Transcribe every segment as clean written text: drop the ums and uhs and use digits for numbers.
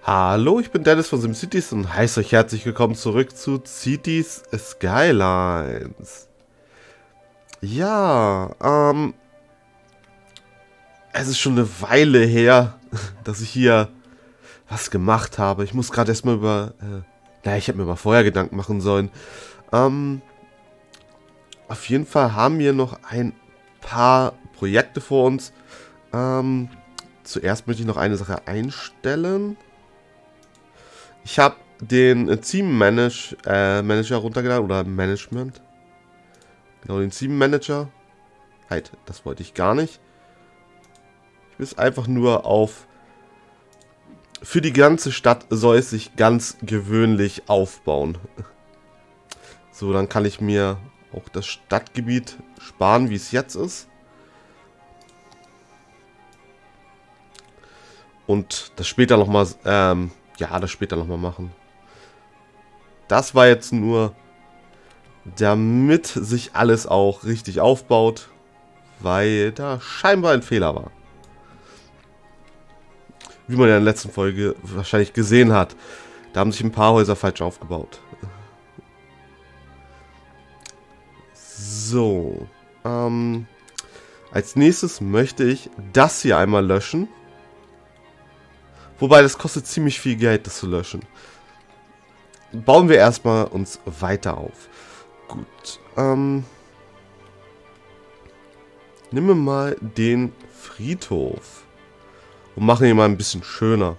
Hallo, ich bin Dennis von SimCities und heiße euch herzlich willkommen zurück zu Cities Skylines. Ja, es ist schon eine Weile her, dass ich hier was gemacht habe. Ich muss gerade erstmal ich hätte mir mal vorher Gedanken machen sollen. Auf jeden Fall haben wir noch ein paar Projekte vor uns. Zuerst möchte ich noch eine Sache einstellen. Ich habe den Team Manager runtergeladen, oder Management. Genau, den Team Manager. Halt, das wollte ich gar nicht. Ich will es einfach nur auf... Für die ganze Stadt soll es sich ganz gewöhnlich aufbauen. So, dann kann ich mir auch das Stadtgebiet sparen, wie es jetzt ist. Und das später nochmal, das später nochmal machen. Das war jetzt nur, damit sich alles auch richtig aufbaut, weil da scheinbar ein Fehler war. Wie man ja in der letzten Folge wahrscheinlich gesehen hat. Da haben sich ein paar Häuser falsch aufgebaut. So. Als nächstes möchte ich das hier einmal löschen. Wobei, das kostet ziemlich viel Geld, das zu löschen. Bauen wir erstmal uns weiter auf. Gut. Nehmen wir mal den Friedhof. Und machen ihn mal ein bisschen schöner.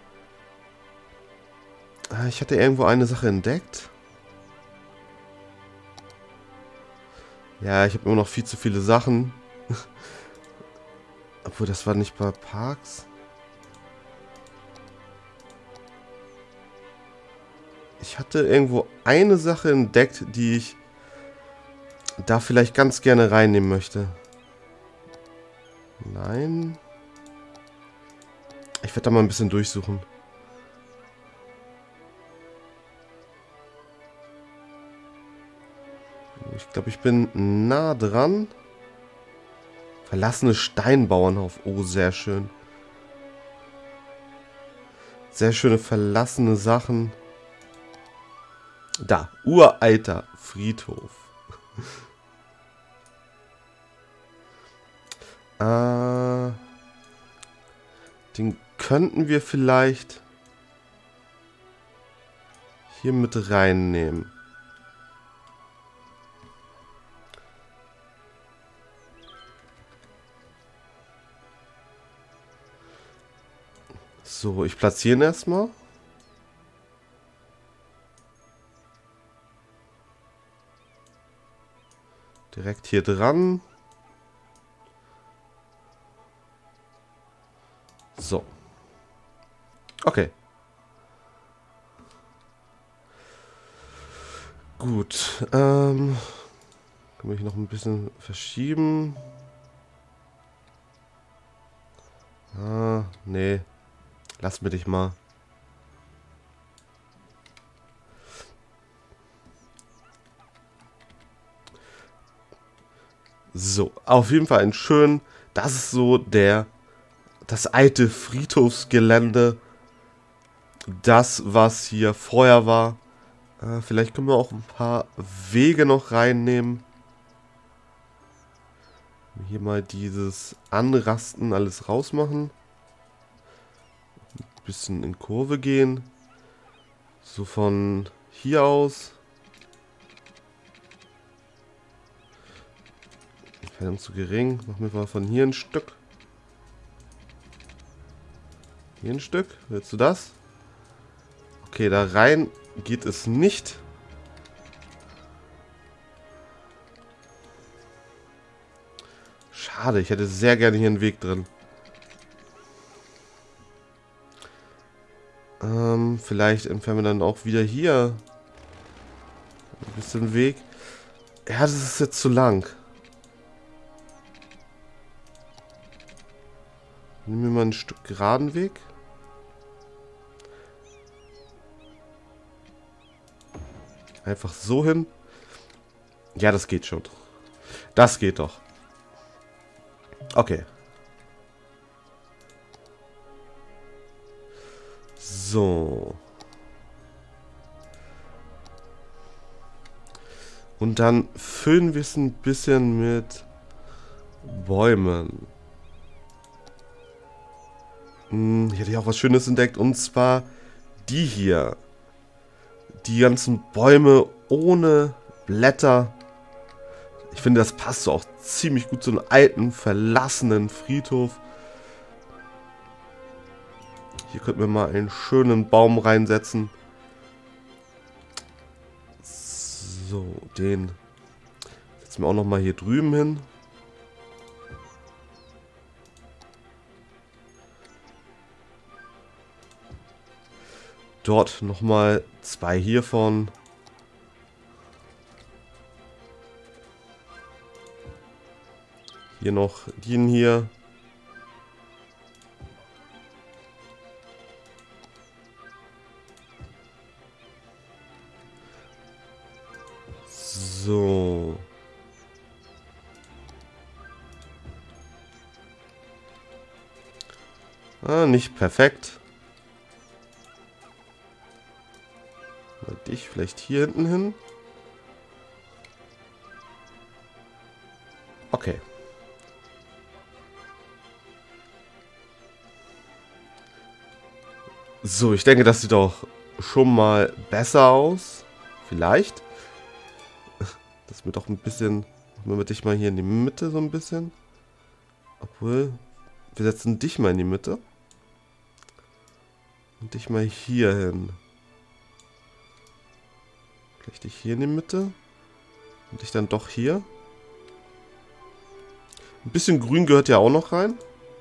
Ich hatte irgendwo eine Sache entdeckt. Ja, ich habe immer noch viel zu viele Sachen. Obwohl, das war nicht bei Parks. Ich hatte irgendwo eine Sache entdeckt, die ich da vielleicht ganz gerne reinnehmen möchte. Nein. Ich werde da mal ein bisschen durchsuchen. Ich glaube, ich bin nah dran. Verlassene Steinbauernhof. Oh, sehr schön. Sehr schöne verlassene Sachen. Da, uralter Friedhof. Den könnten wir vielleicht hier mit reinnehmen. So, ich platziere ihn erstmal. Direkt hier dran. So. Okay. Gut. Kann ich noch ein bisschen verschieben? Nee. Lass mir dich mal. So, auf jeden Fall ein schön. Das ist so das alte Friedhofsgelände. Das, was hier vorher war. Vielleicht können wir auch ein paar Wege noch reinnehmen. Hier mal dieses Anrasten alles rausmachen. Ein bisschen in Kurve gehen. So von hier aus. Entfernung zu gering. Machen wir mal von hier ein Stück. Hier ein Stück. Willst du das? Okay, da rein geht es nicht. Schade, ich hätte sehr gerne hier einen Weg drin. Vielleicht entfernen wir dann auch wieder hier ein bisschen Weg. Ja, das ist jetzt zu lang. Nehmen wir mal ein Stück geraden Weg. Einfach so hin. Ja, das geht schon. Das geht doch. Okay. So. Und dann füllen wir es ein bisschen mit Bäumen. Hier hätte ich auch was Schönes entdeckt. Und zwar die hier. Die ganzen Bäume ohne Blätter. Ich finde, das passt so auch ziemlich gut zu einem alten, verlassenen Friedhof. Hier könnten wir mal einen schönen Baum reinsetzen. So, den setzen wir auch nochmal hier drüben hin. Dort nochmal 2 hiervon. Hier noch den hier. So. Nicht perfekt. Mal dich vielleicht hier hinten hin. Okay. So, ich denke, das sieht auch schon mal besser aus. Vielleicht. Das wird doch ein bisschen... Machen wir dich mal hier in die Mitte so ein bisschen. Obwohl, wir setzen dich mal in die Mitte. Und dich mal hier hin. Vielleicht dich hier in die Mitte. Und dich dann doch hier. Ein bisschen Grün gehört ja auch noch rein.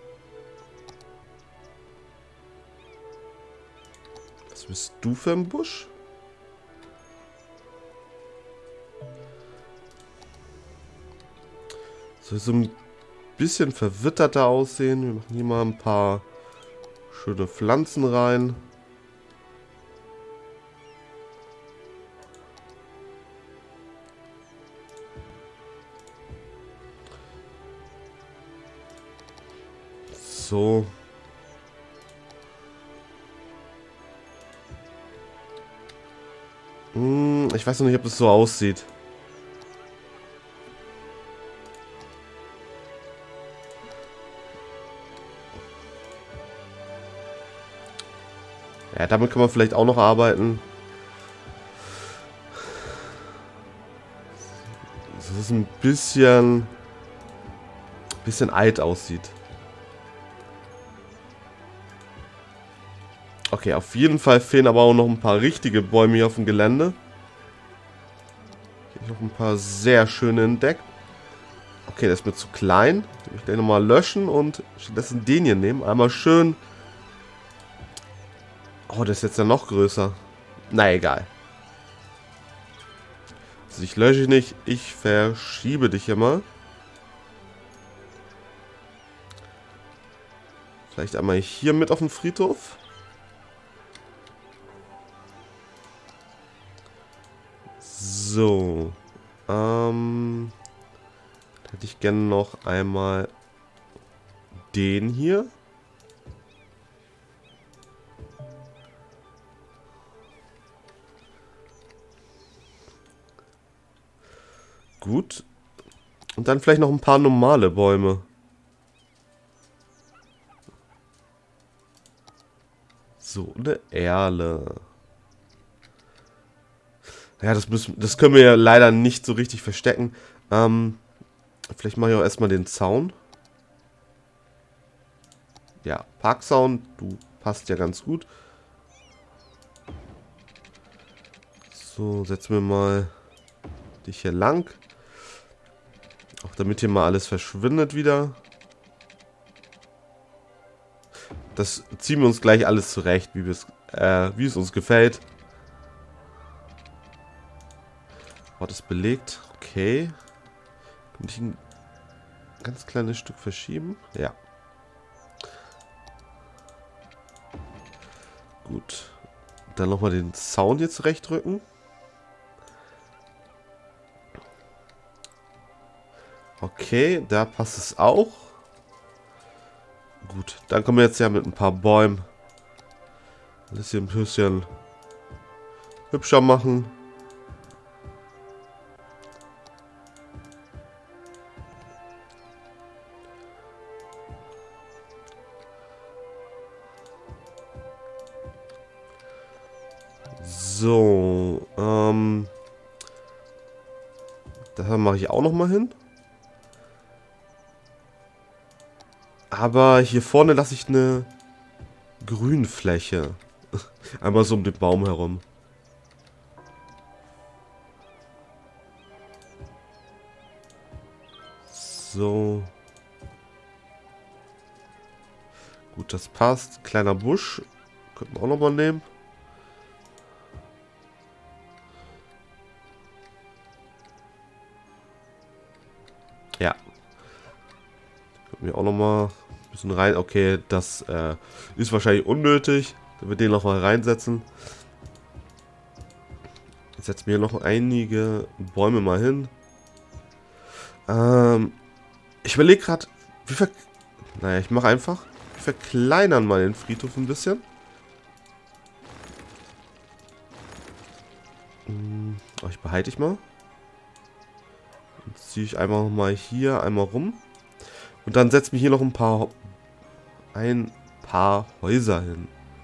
Was bist du für ein Busch? Soll so ein bisschen verwitterter aussehen. Wir machen hier mal ein paar schöne Pflanzen rein. So. Ich weiß noch nicht, ob das so aussieht. Ja, damit kann man vielleicht auch noch arbeiten. Dass es ein bisschen alt aussieht. Okay, auf jeden Fall fehlen aber auch noch ein paar richtige Bäume hier auf dem Gelände. Hier noch ein paar sehr schöne entdeckt. Okay, das ist mir zu klein. Den will ich gleich nochmal löschen und stattdessen den hier nehmen. Einmal schön. Oh, das ist jetzt ja noch größer. Na, egal. Also ich lösche nicht. Ich verschiebe dich hier mal. Vielleicht einmal hier mit auf den Friedhof. So. Hätte ich gerne noch einmal den hier. Gut. Und dann vielleicht noch ein paar normale Bäume. So, eine Erle. Ja, das können wir ja leider nicht so richtig verstecken. Vielleicht mache ich auch erstmal den Zaun. Ja, Parkzaun, du passt ja ganz gut. So, setzen wir mal dich hier lang. Auch damit hier mal alles verschwindet wieder. Das ziehen wir uns gleich alles zurecht, wie es uns gefällt. Ort ist belegt. Okay. Kann ich ein ganz kleines Stück verschieben? Ja. Gut. Dann nochmal den Zaun hier zurechtrücken. Okay, da passt es auch. Gut, dann kommen wir jetzt ja mit ein paar Bäumen Alles hier ein bisschen hübscher machen. So, das mache ich auch noch mal hin. Aber hier vorne lasse ich eine Grünfläche. Einmal so um den Baum herum. So. Gut, das passt. Kleiner Busch. Könnten wir auch noch mal nehmen. Ja. Könnten wir auch noch mal ein bisschen rein. Okay, das ist wahrscheinlich unnötig. Wenn wir den noch mal reinsetzen. Jetzt setzen wir noch einige Bäume mal hin. Ich überlege gerade, wie viel... Naja, ich mache einfach... Wir verkleinern mal den Friedhof ein bisschen. Oh, ich behalte ich mal. Jetzt ziehe ich einmal mal hier einmal rum. Und dann setzen wir hier noch ein paar Häuser hin.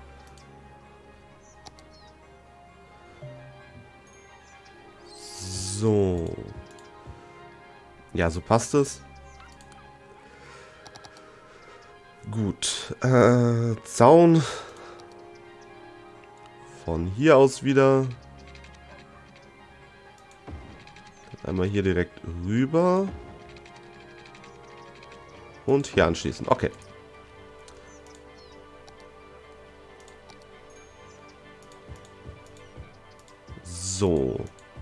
So. Ja, so passt es. Gut. Zaun. Von hier aus wieder. Einmal hier direkt rüber. Und hier anschließen. Okay. So.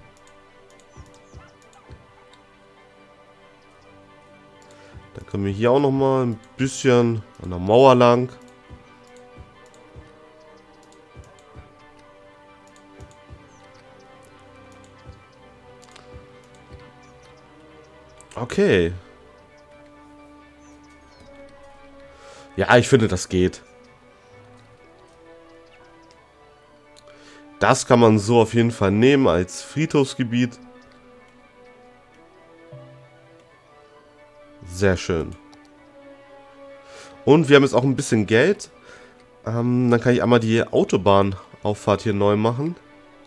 Dann können wir hier auch noch mal ein bisschen an der Mauer lang. Okay. Ja, ich finde, das geht. Das kann man so auf jeden Fall nehmen als Friedhofsgebiet. Sehr schön. Und wir haben jetzt auch ein bisschen Geld. Dann kann ich einmal die Autobahnauffahrt hier neu machen.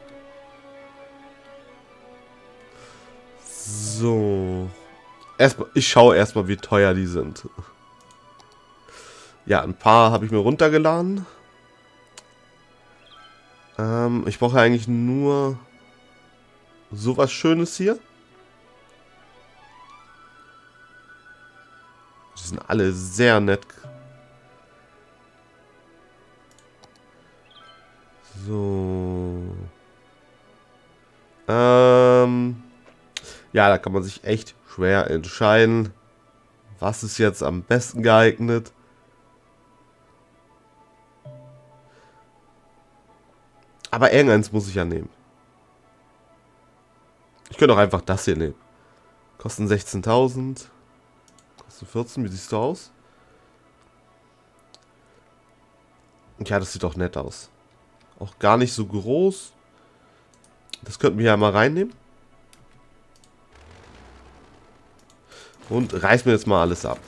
So. Ich schaue erstmal, wie teuer die sind. Ja, ein paar habe ich mir runtergeladen. Ich brauche eigentlich nur sowas Schönes hier. Die sind alle sehr nett. So. Ja, da kann man sich echt schwer entscheiden. Was ist jetzt am besten geeignet? Aber irgendeins muss ich ja nehmen. Ich könnte auch einfach das hier nehmen. Kosten 16.000. Kostet 14. Wie siehst du aus? Ja, das sieht doch nett aus. Auch gar nicht so groß. Das könnten wir ja mal reinnehmen. Und reißen wir jetzt mal alles ab.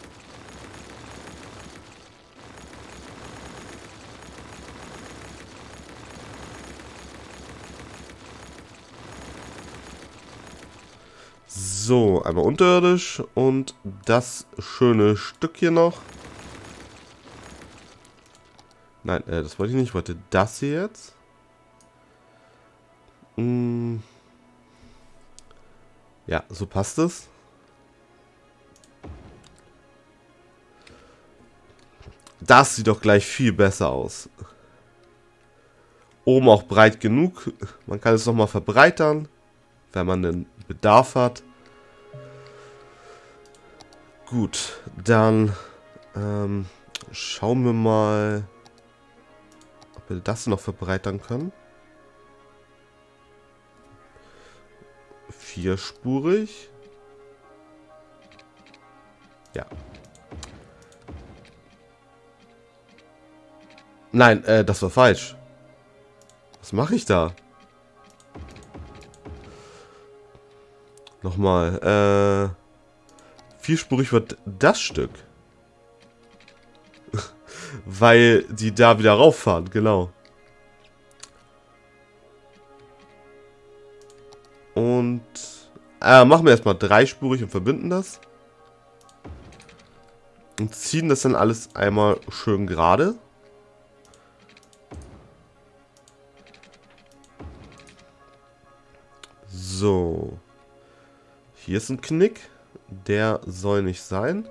So, einmal unterirdisch und das schöne Stück hier noch. Nein, das wollte ich nicht. Ich wollte das hier jetzt. Ja, so passt es. Das sieht doch gleich viel besser aus. Oben auch breit genug. Man kann es nochmal verbreitern, wenn man den Bedarf hat. Gut, dann schauen wir mal, ob wir das noch verbreitern können. Vierspurig. Ja. Nein, das war falsch. Was mache ich da? Nochmal, vierspurig wird das Stück. Weil die da wieder rauffahren, genau. Und machen wir erstmal dreispurig und verbinden das. Und ziehen das dann alles einmal schön gerade. So. Hier ist ein Knick. Der soll nicht sein.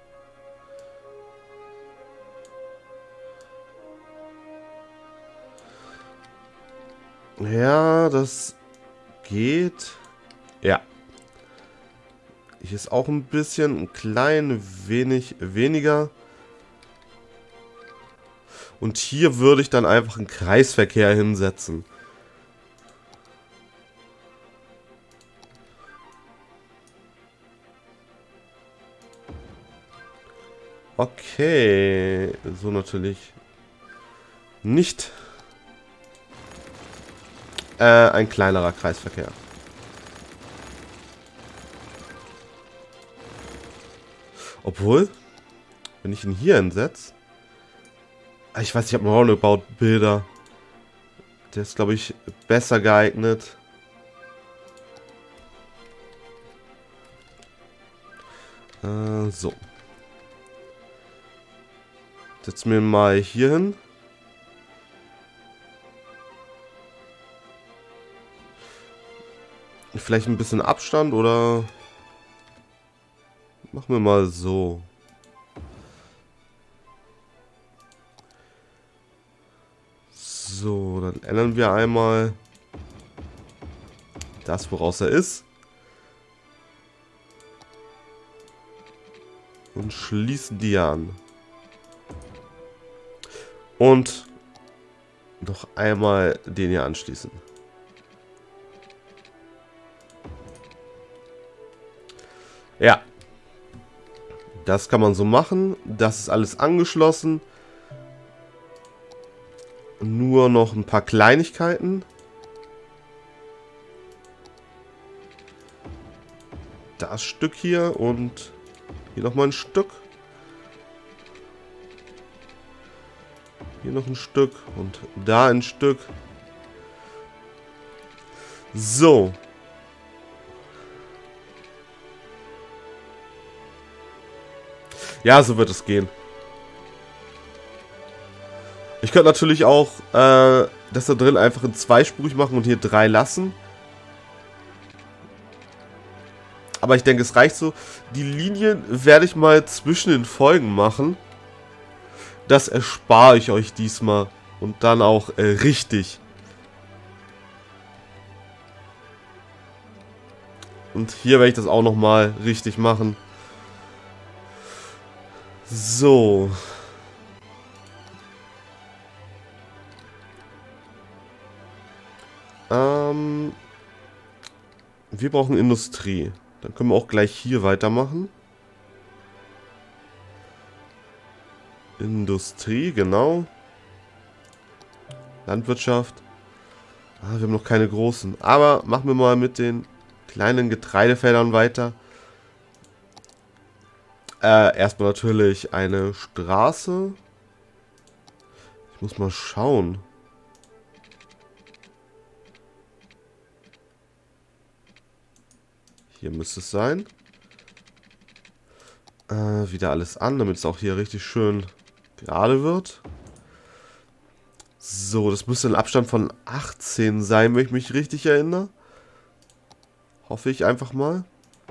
Ja, das geht. Ja. Hier ist auch ein bisschen, ein klein wenig weniger. Und hier würde ich dann einfach einen Kreisverkehr hinsetzen. Okay, so natürlich nicht. Ein kleinerer Kreisverkehr. Obwohl, wenn ich ihn hier hinsetze. Ich weiß, ich habe einen Roundabout-Bilder. Der ist, glaube ich, besser geeignet. So. Setzen wir mal hier hin. Vielleicht ein bisschen Abstand oder machen wir mal so. So, dann ändern wir einmal das, woraus er ist. Und schließen die an. Und noch einmal den hier anschließen. Ja. Das kann man so machen. Das ist alles angeschlossen. Nur noch ein paar Kleinigkeiten. Das Stück hier und hier nochmal ein Stück. Hier noch ein Stück und da ein Stück. So. Ja, so wird es gehen. Ich könnte natürlich auch das da drin einfach in zweispurig machen und hier 3 lassen. Aber ich denke, es reicht so. Die Linien werde ich mal zwischen den Folgen machen. Das erspare ich euch diesmal. Und dann auch richtig. Und hier werde ich das auch nochmal richtig machen. So. Wir brauchen Industrie. Dann können wir auch gleich hier weitermachen. Industrie, genau. Landwirtschaft. Wir haben noch keine großen. Aber machen wir mal mit den kleinen Getreidefeldern weiter. Erstmal natürlich eine Straße. Ich muss mal schauen. Hier müsste es sein. Wieder alles an, damit es auch hier richtig schön gerade wird. So, das müsste ein Abstand von 18 sein, wenn ich mich richtig erinnere. Hoffe ich einfach mal.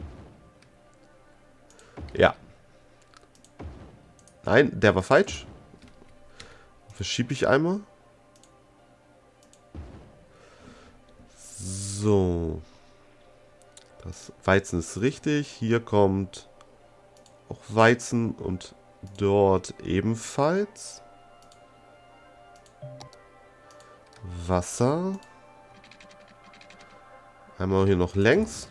Ja. Nein, der war falsch. Verschiebe ich einmal. So. Das Weizen ist richtig. Hier kommt auch Weizen und dort ebenfalls. Wasser. Einmal hier noch längs.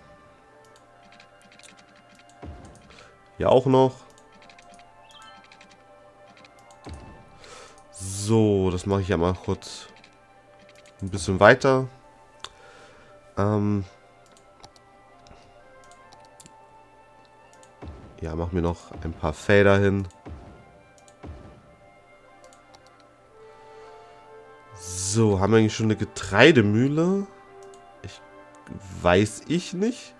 Hier auch noch. So, das mache ich ja mal kurz ein bisschen weiter. Ja, machen wir noch ein paar Felder hin. So, haben wir eigentlich schon eine Getreidemühle? Weiß ich nicht.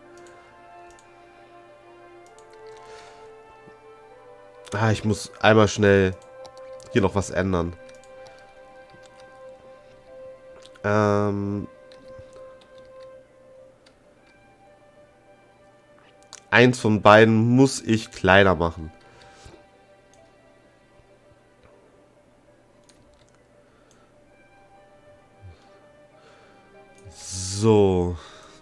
Ah, ich muss einmal schnell hier noch was ändern. Eins von beiden muss ich kleiner machen. So.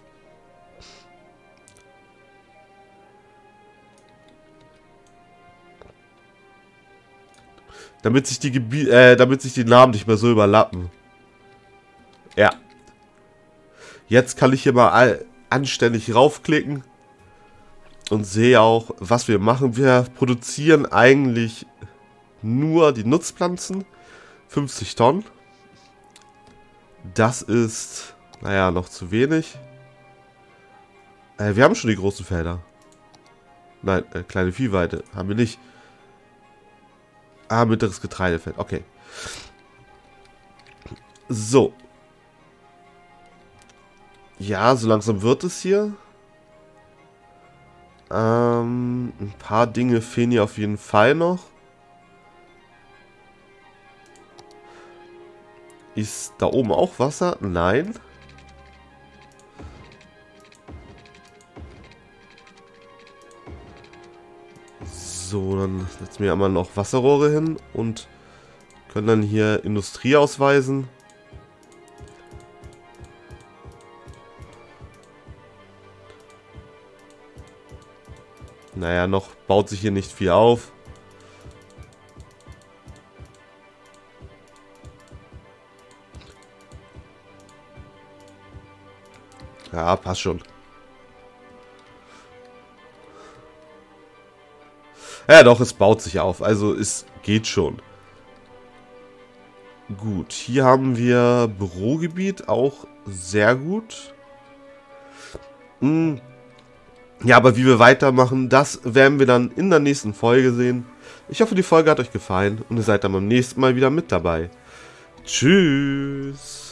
Damit sich die Namen nicht mehr so überlappen. Ja. Jetzt kann ich hier mal anständig raufklicken. Und sehe auch, was wir machen. Wir produzieren eigentlich nur die Nutzpflanzen. 50 Tonnen. Das ist, naja, noch zu wenig. Wir haben schon die großen Felder. Nein, kleine Viehweide haben wir nicht. Ah, mittleres Getreidefeld. Okay. So. Ja, so langsam wird es hier. Ein paar Dinge fehlen hier auf jeden Fall noch. Ist da oben auch Wasser? Nein. So, dann setzen wir einmal noch Wasserrohre hin und können dann hier Industrie ausweisen. Naja, noch baut sich hier nicht viel auf. Ja, passt schon. Ja, doch, es baut sich auf. Also, es geht schon. Gut, hier haben wir Bürogebiet, auch sehr gut. Ja, aber wie wir weitermachen, das werden wir dann in der nächsten Folge sehen. Ich hoffe, die Folge hat euch gefallen und ihr seid dann beim nächsten Mal wieder mit dabei. Tschüss!